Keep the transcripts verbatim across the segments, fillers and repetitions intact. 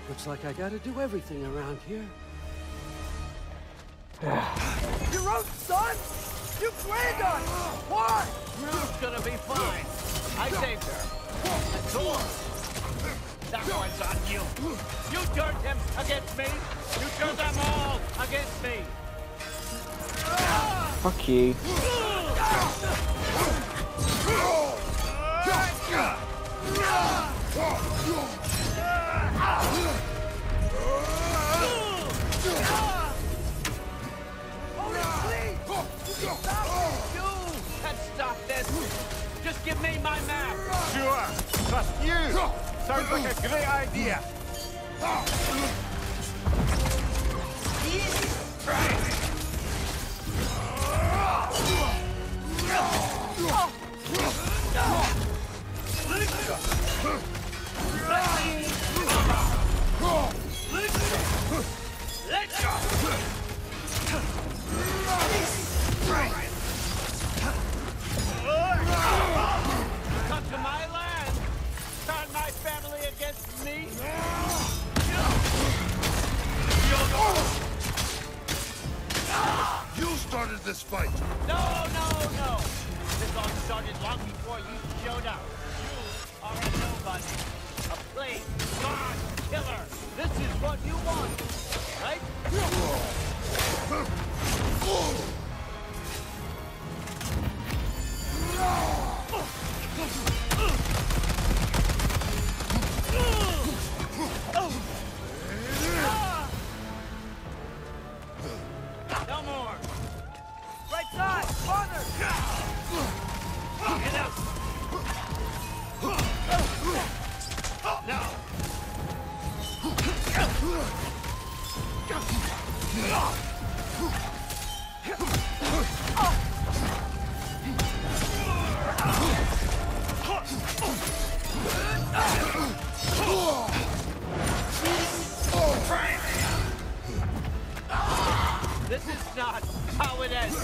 Looks like I gotta do everything around here. Your own son? You planned on it! Why? Rue's gonna be fine. I saved her. And Thor. That one's on you. You turned him against me. You turned them all against me. Fuck you. You can stop this. Just give me my map. Sure. Trust you. Sounds like a great idea. Come to my land. Turn my family against me. You started this fight. No, no, no. This all started long before you showed up. You are a nobody. A plague, god, killer. This is what you want, right? No more. Right side! Farther! Get up. No. This is not how it ends.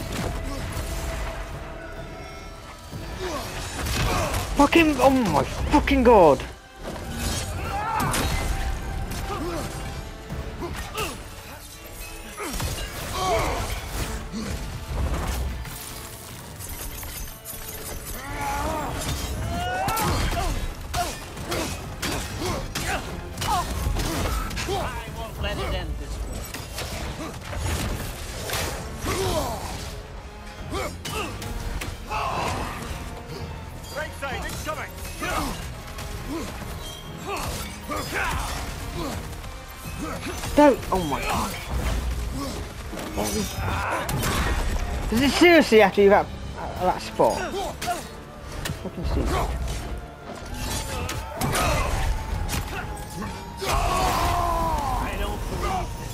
Fucking, oh my fucking god. I won't let it end this way. Right side, incoming. Don't, oh my god. Does it seriously have to be that, at that spot? Fucking stupid. I don't believe this.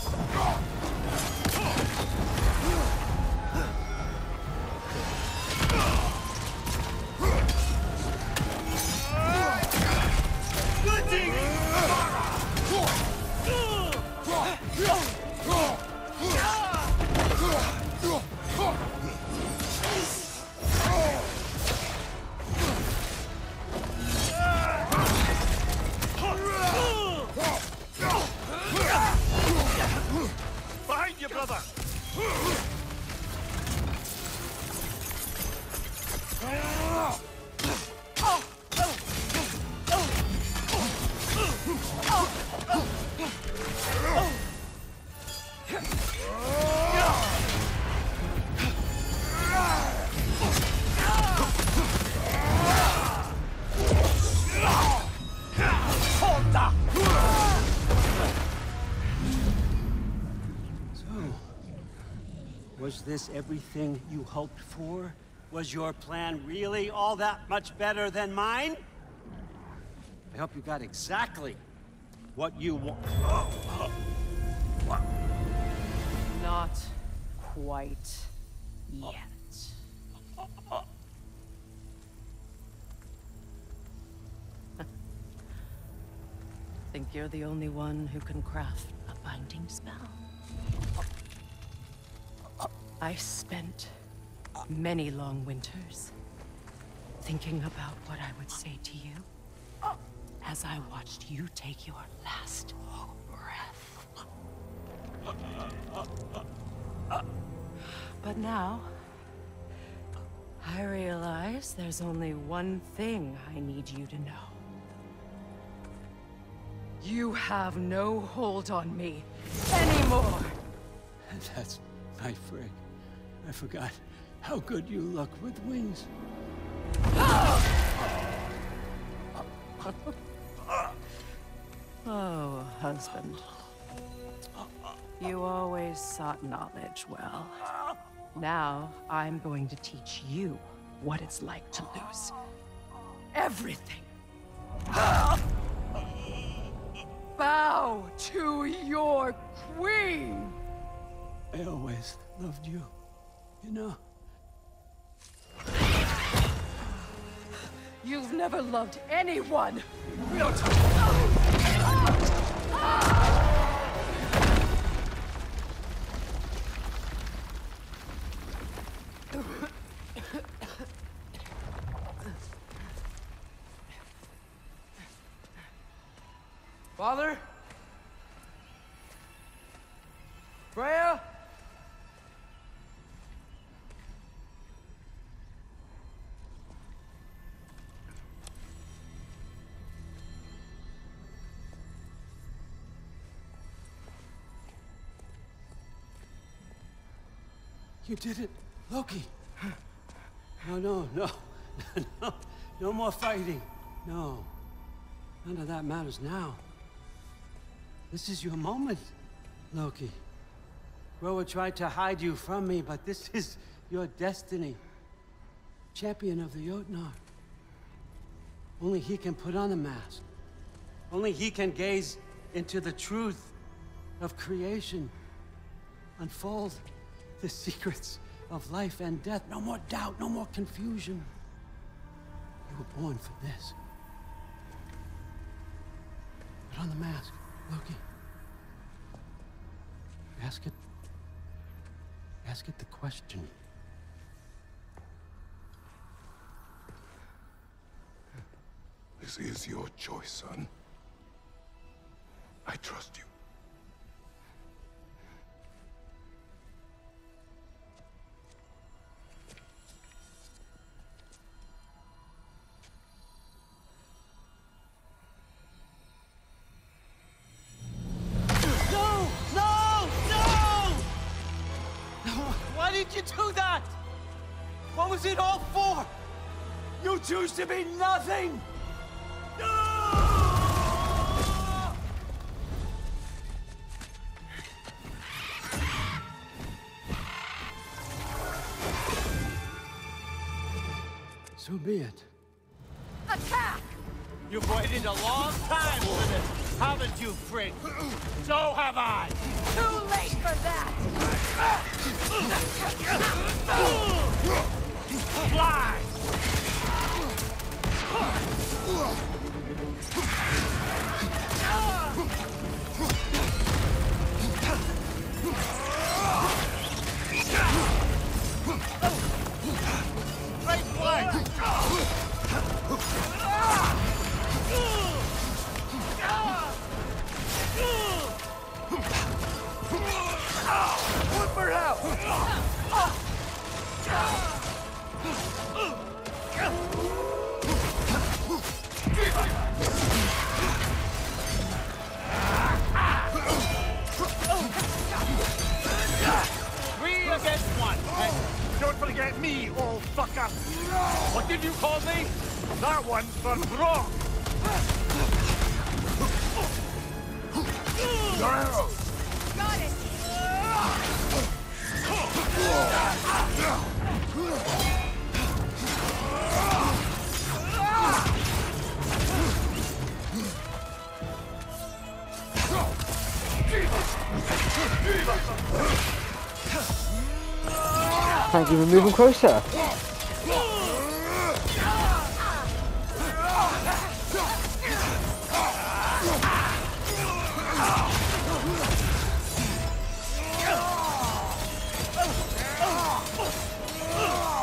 Behind you, brother. Was this everything you hoped for? Was your plan really all that much better than mine? I hope you got exactly what you want. Not quite yet. Think you're the only one who can craft a binding spell? I spent many long winters thinking about what I would say to you. as I watched you take your last breath. But now, I realize there's only one thing I need you to know. You have no hold on me anymore. And that's my Frigg. I forgot how good you look with wings. Oh, husband. You always sought knowledge well. Now, I'm going to teach you what it's like to lose everything. Bow to your queen! I always loved you, you know. You've never loved anyone! We don't Father? Freya? You did it, Loki. No, no, no, no, no more fighting. No, none of that matters now. This is your moment, Loki. Groa tried to hide you from me, but this is your destiny. Champion of the Jotnar. Only he can put on the mask. Only he can gaze into the truth of creation. Unfold the secrets of life and death. No more doubt, no more confusion. You were born for this. Put on the mask, Loki. Ask it... Ask it the question. This is your choice, son. I trust you. No! No! No! Why did you do that? What was it all for? You choose to be nothing! So be it. Attack! You've waited a long time for this, haven't you, Frigg? So have I! Too late for that! Fly! Right flank! One for help! Three against one. And Don't forget me, old fucker! What did you call me? That one's for Brock! Your arrow! Got it! Can't even move him closer.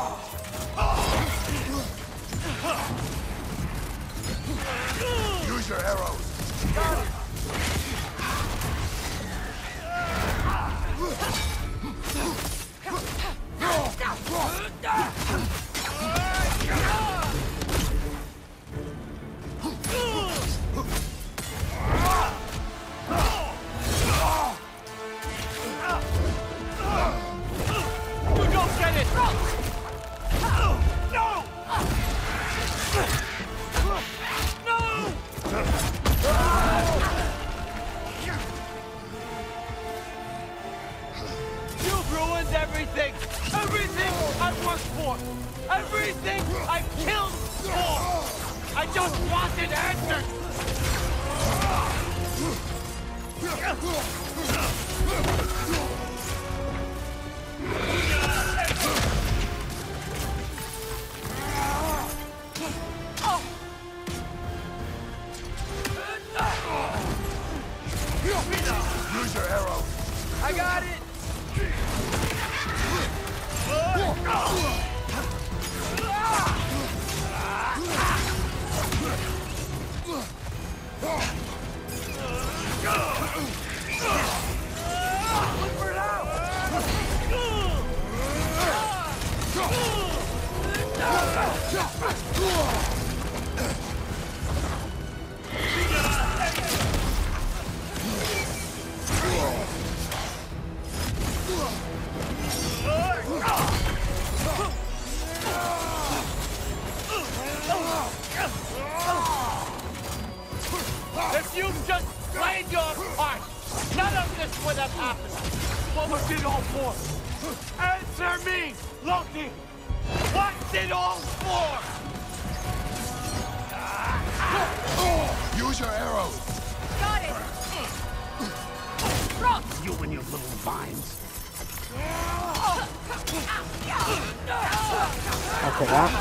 Use your just wanted answers! Use your arrow. I got it! Look for it out! If you just played your part, none of this would have happened. What was it all for? Answer me, Loki! What's it all for? Use your arrow. Got it! Ross! You and your little vines. I'll take that.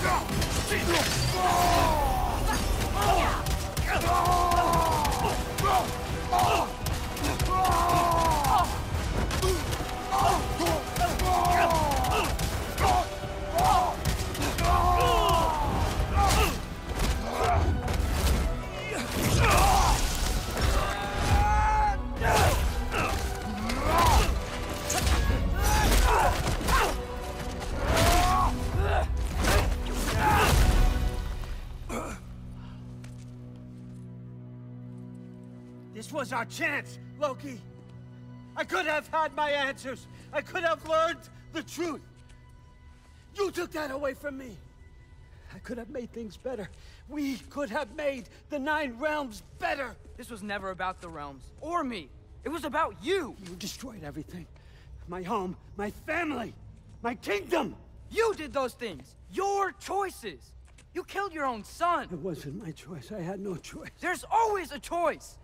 This was our chance, Loki. I could have had my answers. I could have learned the truth. You took that away from me. I could have made things better. We could have made the Nine Realms better. This was never about the realms, or me. It was about you! You destroyed everything. My home, my family, my kingdom. You did those things! Your choices! You killed your own son! It wasn't my choice. I had no choice. There's always a choice!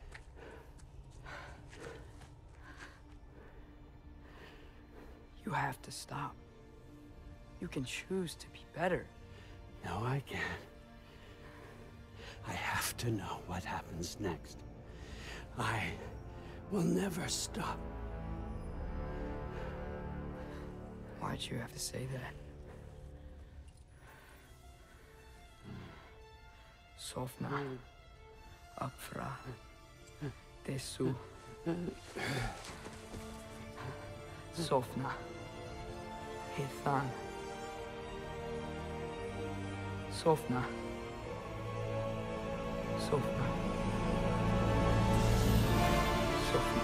You have to stop. You can choose to be better. No, I can't. I have to know what happens next. I will never stop. Why'd you have to say that? Sofna. Apfra. Desu. Sofna. Hithan. Sofna. Sofna. Sofna.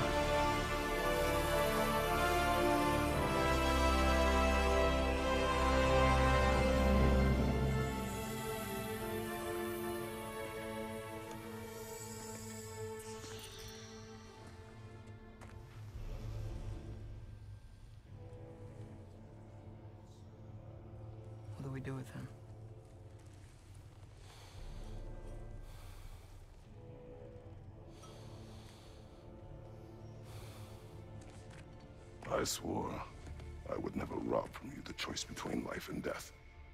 What do we do with him? I swore I would never rob from you the choice between life and death.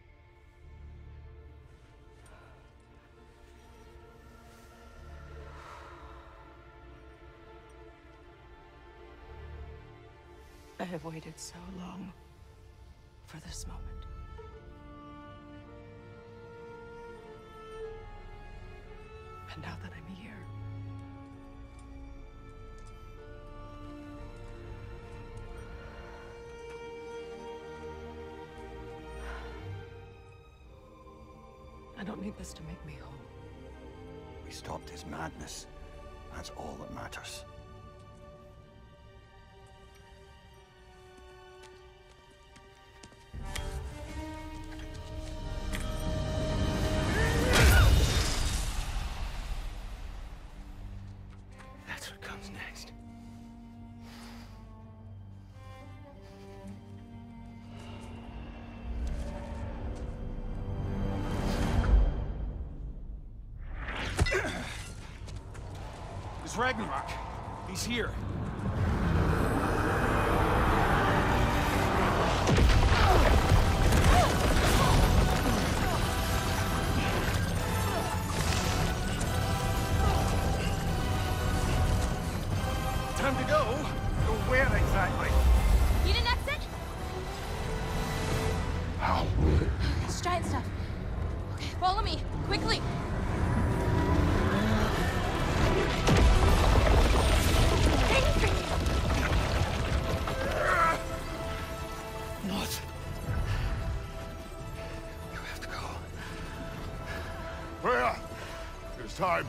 I have waited so long for this moment. And now that I'm here, I don't need this to make me whole. We stopped his madness. That's all that matters. That's what comes next. It's Ragnarok. He's here. Time to go. Go where exactly? Need an exit? How? It's giant stuff. Okay, follow me, quickly. What? You have to go. Freya! It's time.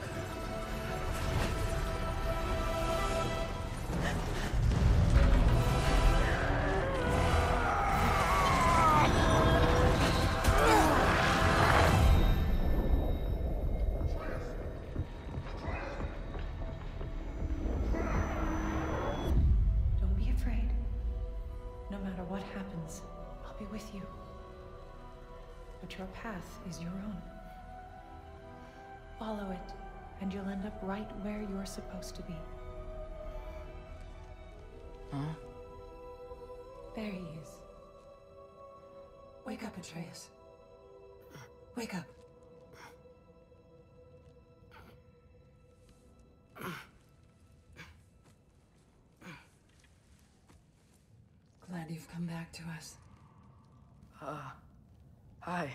Don't be afraid. No matter what happens, I'll be with you. But your path is your own. Follow it, and you'll end up right where you're supposed to be. Huh? There he is. Wake up, Atreus. Wake up. Glad you've come back to us. Uh, hi.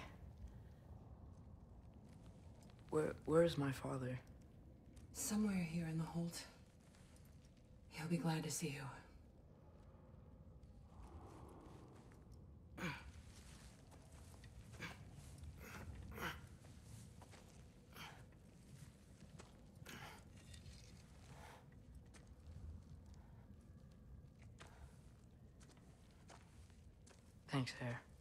Where, where's my father? Somewhere here in the Holt. He'll be glad to see you. Thanks, Hare.